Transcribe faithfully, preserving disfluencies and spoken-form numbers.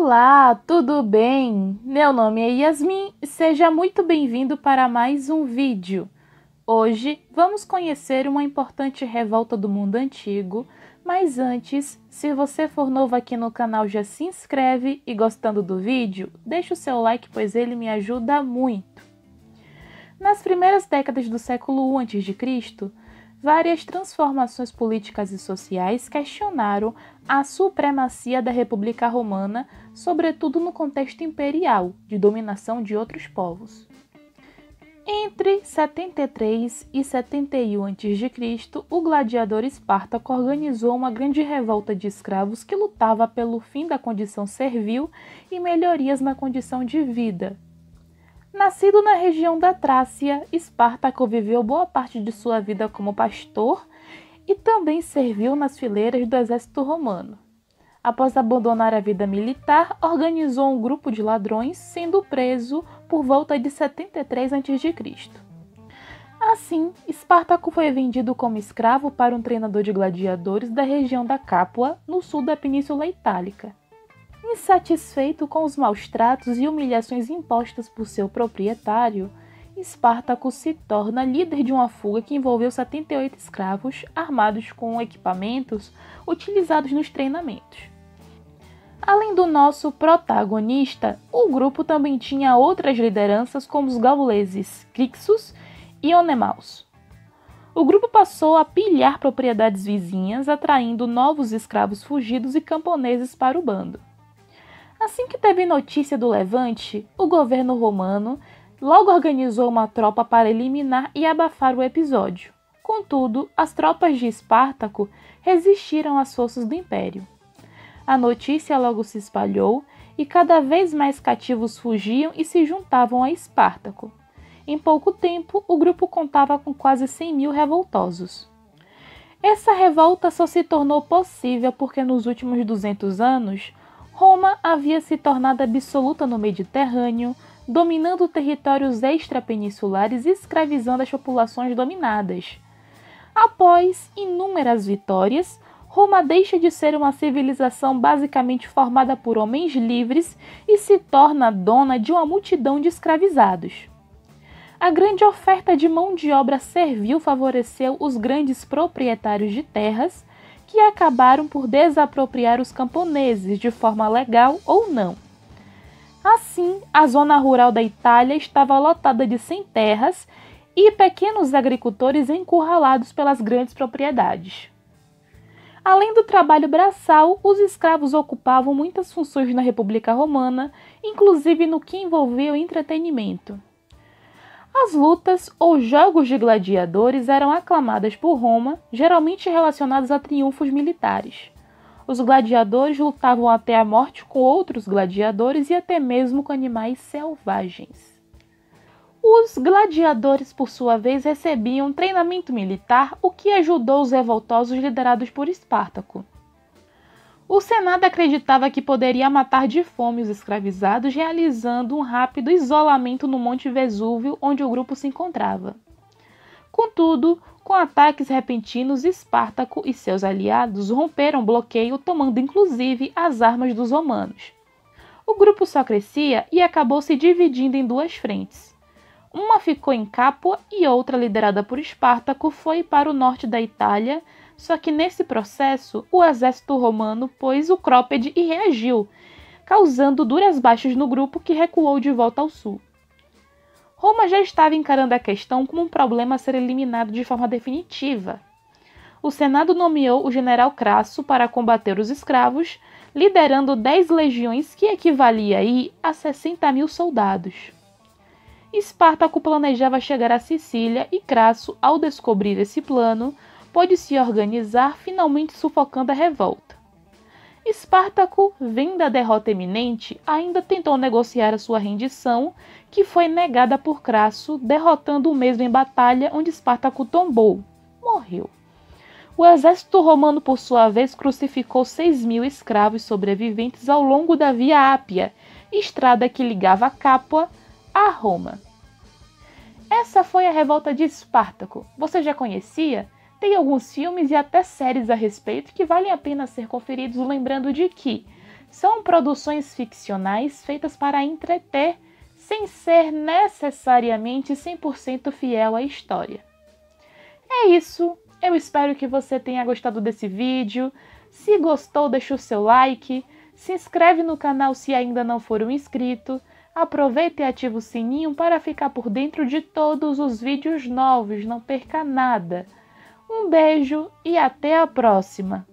Olá, tudo bem? Meu nome é Yasmin e seja muito bem-vindo para mais um vídeo. Hoje vamos conhecer uma importante revolta do mundo antigo, mas antes, se você for novo aqui no canal, já se inscreve e gostando do vídeo, deixa o seu like pois ele me ajuda muito. Nas primeiras décadas do século I antes de Cristo, várias transformações políticas e sociais questionaram a supremacia da República Romana, sobretudo no contexto imperial, de dominação de outros povos. Entre setenta e três e setenta e um antes de Cristo, o gladiador Espartaco organizou uma grande revolta de escravos que lutava pelo fim da condição servil e melhorias na condição de vida. Nascido na região da Trácia, Espartaco viveu boa parte de sua vida como pastor e também serviu nas fileiras do exército romano. Após abandonar a vida militar, organizou um grupo de ladrões, sendo preso por volta de setenta e três antes de Cristo. Assim, Espartaco foi vendido como escravo para um treinador de gladiadores da região da Cápua, no sul da Península Itálica. Insatisfeito com os maus tratos e humilhações impostas por seu proprietário, Espartaco se torna líder de uma fuga que envolveu setenta e oito escravos armados com equipamentos utilizados nos treinamentos. Além do nosso protagonista, o grupo também tinha outras lideranças como os gauleses Crixus e Onemaus. O grupo passou a pilhar propriedades vizinhas, atraindo novos escravos fugidos e camponeses para o bando. Assim que teve notícia do levante, o governo romano logo organizou uma tropa para eliminar e abafar o episódio. Contudo, as tropas de Espartaco resistiram às forças do império. A notícia logo se espalhou e cada vez mais cativos fugiam e se juntavam a Espartaco. Em pouco tempo, o grupo contava com quase cem mil revoltosos. Essa revolta só se tornou possível porque nos últimos duzentos anos, Roma havia se tornado absoluta no Mediterrâneo, dominando territórios extrapeninsulares e escravizando as populações dominadas. Após inúmeras vitórias, Roma deixa de ser uma civilização basicamente formada por homens livres e se torna dona de uma multidão de escravizados. A grande oferta de mão de obra servil favoreceu os grandes proprietários de terras, que acabaram por desapropriar os camponeses de forma legal ou não. Assim, a zona rural da Itália estava lotada de sem terras e pequenos agricultores encurralados pelas grandes propriedades. Além do trabalho braçal, os escravos ocupavam muitas funções na República Romana, inclusive no que envolvia o entretenimento. As lutas ou jogos de gladiadores eram aclamadas por Roma, geralmente relacionados a triunfos militares. Os gladiadores lutavam até a morte com outros gladiadores e até mesmo com animais selvagens. Os gladiadores, por sua vez, recebiam treinamento militar, o que ajudou os revoltosos liderados por Espartaco. O Senado acreditava que poderia matar de fome os escravizados, realizando um rápido isolamento no Monte Vesúvio, onde o grupo se encontrava. Contudo, com ataques repentinos, Espartaco e seus aliados romperam o bloqueio, tomando inclusive as armas dos romanos. O grupo só crescia e acabou se dividindo em duas frentes. Uma ficou em Cápua e outra, liderada por Espartaco, foi para o norte da Itália. Só que nesse processo, o exército romano pôs o crópede e reagiu, causando duras baixas no grupo que recuou de volta ao sul. Roma já estava encarando a questão como um problema a ser eliminado de forma definitiva. O Senado nomeou o general Crasso para combater os escravos, liderando dez legiões que equivalia aí a sessenta mil soldados. Espartaco planejava chegar à Sicília e Crasso, ao descobrir esse plano, pôde se organizar, finalmente sufocando a revolta. Espartaco, vendo a derrota iminente, ainda tentou negociar a sua rendição, que foi negada por Crasso, derrotando o mesmo em batalha, onde Espartaco tombou. Morreu. O exército romano, por sua vez, crucificou seis mil escravos sobreviventes ao longo da Via Ápia, estrada que ligava a Cápua a Roma. Essa foi a revolta de Espartaco. Você já conhecia? Tem alguns filmes e até séries a respeito que valem a pena ser conferidos, lembrando de que, São produções ficcionais feitas para entreter, sem ser necessariamente cem por cento fiel à história. É isso, eu espero que você tenha gostado desse vídeo. Se gostou, deixa o seu like, se inscreve no canal se ainda não for um inscrito, aproveita e ativa o sininho para ficar por dentro de todos os vídeos novos, não perca nada. Um beijo e até a próxima!